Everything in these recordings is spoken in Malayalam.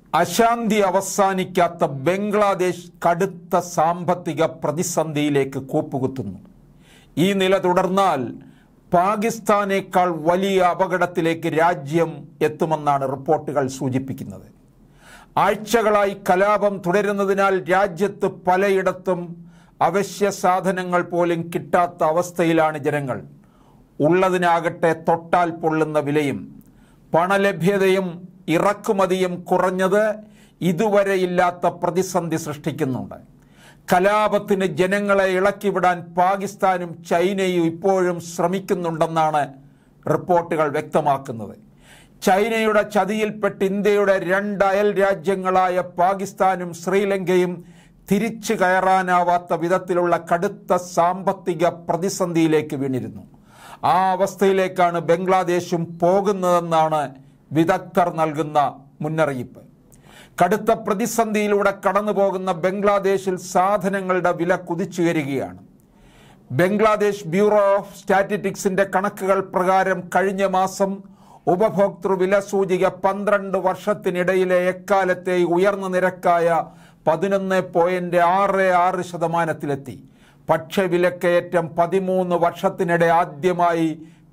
അശാന്തി അവസാനിക്കാത്ത ബംഗ്ലാദേശ് കടുത്ത സാമ്പത്തിക പ്രതിസന്ധിയിലേക്ക് കൂപ്പുകുത്തുന്നു. ഈ നില തുടർന്നാൽ പാകിസ്ഥാനേക്കാൾ വലിയ അപകടത്തിലേക്ക് രാജ്യം എത്തുമെന്നാണ് റിപ്പോർട്ടുകൾ സൂചിപ്പിക്കുന്നത്. ആഴ്ചകളായി കലാപം തുടരുന്നതിനാൽ രാജ്യത്ത് പലയിടത്തും അവശ്യ സാധനങ്ങൾ പോലും കിട്ടാത്ത അവസ്ഥയിലാണ് ജനങ്ങൾ. ഉള്ളതിനാകട്ടെ തൊട്ടാൽ പൊള്ളുന്ന വിലയും പണലഭ്യതയും ഇറക്കുമതിയും കുറഞ്ഞത് ഇതുവരെയില്ലാത്ത പ്രതിസന്ധി സൃഷ്ടിക്കുന്നുണ്ട്. കലാപത്തിന് ജനങ്ങളെ ഇളക്കിവിടാൻ പാകിസ്ഥാനും ചൈനയും ഇപ്പോഴും ശ്രമിക്കുന്നുണ്ടെന്നാണ് റിപ്പോർട്ടുകൾ വ്യക്തമാക്കുന്നത്. ചൈനയുടെ ചതിയിൽപ്പെട്ട് ഇന്ത്യയുടെ 2 അയൽ രാജ്യങ്ങളായ പാകിസ്ഥാനും ശ്രീലങ്കയും തിരിച്ചു കയറാനാവാത്ത വിധത്തിലുള്ള കടുത്ത സാമ്പത്തിക പ്രതിസന്ധിയിലേക്ക് വീണിരുന്നു. ആ അവസ്ഥയിലേക്കാണ് ബംഗ്ലാദേശും പോകുന്നതെന്നാണ് വിദഗ്ധർ നൽകുന്ന മുന്നറിയിപ്പ്. കടുത്ത പ്രതിസന്ധിയിലൂടെ കടന്നു പോകുന്ന ബംഗ്ലാദേശിൽ സാധനങ്ങളുടെ വില കുതിച്ചുയരുകയാണ്. ബംഗ്ലാദേശ് ബ്യൂറോ ഓഫ് സ്റ്റാറ്റിസ്റ്റിക്സിന്റെ കണക്കുകൾ പ്രകാരം കഴിഞ്ഞ മാസം ഉപഭോക്തൃ വില സൂചിക 12 വർഷത്തിനിടയിലെ എക്കാലത്തെ ഉയർന്ന നിരക്കായ 11.66% പക്ഷേ വിലക്കയറ്റം 13 വർഷത്തിനിടെ ആദ്യമായി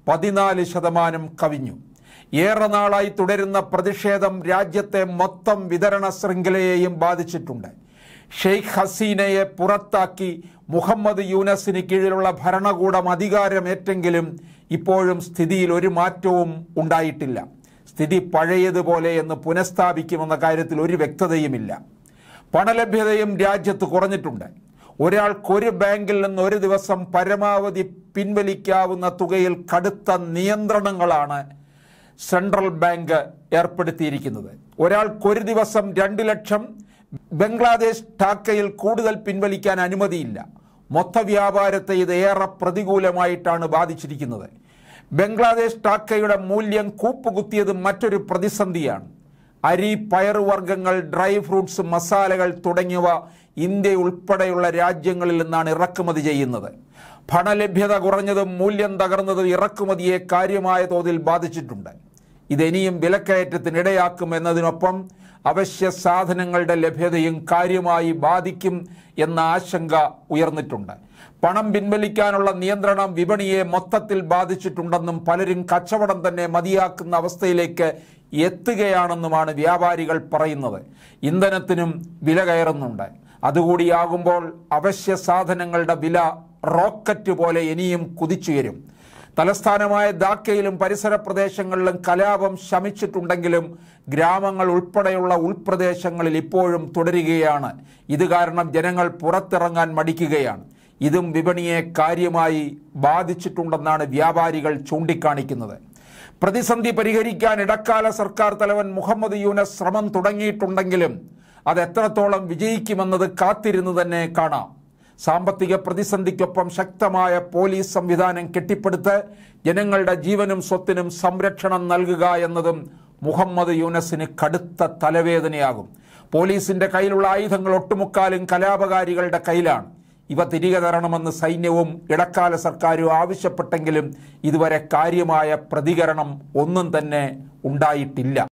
14% കവിഞ്ഞു. ഏറെ നാളായി തുടരുന്ന പ്രതിഷേധം രാജ്യത്തെ മൊത്തം വിതരണ ശൃംഖലയെയും ബാധിച്ചിട്ടുണ്ട്. ഷെയ്ഖ് ഹസീനയെ പുറത്താക്കി മുഹമ്മദ് യൂനസിന് കീഴിലുള്ള ഭരണകൂടം അധികാരമേറ്റെങ്കിലും ഇപ്പോഴും സ്ഥിതിയിൽ ഒരു മാറ്റവും ഉണ്ടായിട്ടില്ല. സ്ഥിതി പഴയതുപോലെ എന്ന് പുനഃസ്ഥാപിക്കുമെന്ന കാര്യത്തിൽ ഒരു വ്യക്തതയുമില്ല. പണലഭ്യതയും രാജ്യത്ത് കുറഞ്ഞിട്ടുണ്ട്. ഒരാൾക്കൊരു ബാങ്കിൽ നിന്ന് ഒരു ദിവസം പരമാവധി പിൻവലിക്കാവുന്ന തുകയിൽ കടുത്ത നിയന്ത്രണങ്ങളാണ് സെൻട്രൽ ബാങ്ക് ഏർപ്പെടുത്തിയിരിക്കുന്നത്. ഒരാൾക്കൊരു ദിവസം 2 ലക്ഷം ബംഗ്ലാദേശ് ടാക്കയിൽ കൂടുതൽ പിൻവലിക്കാൻ അനുമതിയില്ല. മൊത്ത വ്യാപാരത്തെ ഇത് ഏറെ പ്രതികൂലമായിട്ടാണ് ബാധിച്ചിരിക്കുന്നത്. ബംഗ്ലാദേശ് ടാക്കയുടെ മൂല്യം കൂപ്പുകുത്തിയത് മറ്റൊരു പ്രതിസന്ധിയാണ്. അരി, പയറുവർഗ്ഗങ്ങൾ, ഡ്രൈ ഫ്രൂട്ട്സ്, മസാലകൾ തുടങ്ങിയവ ഇന്ത്യ ഉൾപ്പെടെയുള്ള രാജ്യങ്ങളിൽ നിന്നാണ് ഇറക്കുമതി ചെയ്യുന്നത്. പണലഭ്യത കുറഞ്ഞതും മൂല്യം തകർന്നതും ഇറക്കുമതിയെ കാര്യമായ തോതിൽ ബാധിച്ചിട്ടുണ്ട്. ഇതെനിയും വിലക്കയറ്റത്തിനിടയാക്കും എന്നതിനൊപ്പം അവശ്യ സാധനങ്ങളുടെ ലഭ്യതയും കാര്യമായി ബാധിക്കും എന്ന ആശങ്ക ഉയർന്നിട്ടുണ്ട്. പണം പിൻവലിക്കാനുള്ള നിയന്ത്രണം വിപണിയെ മൊത്തത്തിൽ ബാധിച്ചിട്ടുണ്ടെന്നും പലരും കച്ചവടം തന്നെ മതിയാക്കുന്ന അവസ്ഥയിലേക്ക് എത്തുകയാണെന്നുമാണ് വ്യാപാരികൾ പറയുന്നത്. ഇന്ധനത്തിനും വില കയറുന്നുണ്ട്. അതുകൂടിയാകുമ്പോൾ അവശ്യ സാധനങ്ങളുടെ വില റോക്കറ്റ് പോലെ ഇനിയും കുതിച്ചുയരും. തലസ്ഥാനമായ ധാക്കയിലും പരിസര പ്രദേശങ്ങളിലും കലാപം ശമിച്ചിട്ടുണ്ടെങ്കിലും ഗ്രാമങ്ങൾ ഉൾപ്പെടെയുള്ള ഉൾപ്രദേശങ്ങളിൽ ഇപ്പോഴും തുടരുകയാണ്. ഇത് കാരണം ജനങ്ങൾ പുറത്തിറങ്ങാൻ മടിക്കുകയാണ്. ഇതും വിപണിയെ കാര്യമായി ബാധിച്ചിട്ടുണ്ടെന്നാണ് വ്യാപാരികൾ ചൂണ്ടിക്കാണിക്കുന്നത്. പ്രതിസന്ധി പരിഹരിക്കാൻ ഇടക്കാല സർക്കാർ തലവൻ മുഹമ്മദ് യൂനസ് ശ്രമം തുടങ്ങിയിട്ടുണ്ടെങ്കിലും അത് എത്രത്തോളം വിജയിക്കുമെന്നത് കാത്തിരുന്ന് തന്നെ കാണാം. സാമ്പത്തിക പ്രതിസന്ധിക്കൊപ്പം ശക്തമായ പോലീസ് സംവിധാനം കെട്ടിപ്പടുത്ത് ജനങ്ങളുടെ ജീവനും സ്വത്തിനും സംരക്ഷണം നൽകുക എന്നതും മുഹമ്മദ് യൂനസിന് കടുത്ത തലവേദനയാകും. പോലീസിന്റെ കയ്യിലുള്ള ആയുധങ്ങൾ ഒട്ടുമുക്കാലും കലാപകാരികളുടെ കയ്യിലാണ്. ഇവ തിരികെ തരണമെന്ന് സൈന്യവും ഇടക്കാല സർക്കാരും ആവശ്യപ്പെട്ടെങ്കിലും ഇതുവരെ കാര്യമായ പ്രതികരണം ഒന്നും തന്നെ ഉണ്ടായിട്ടില്ല.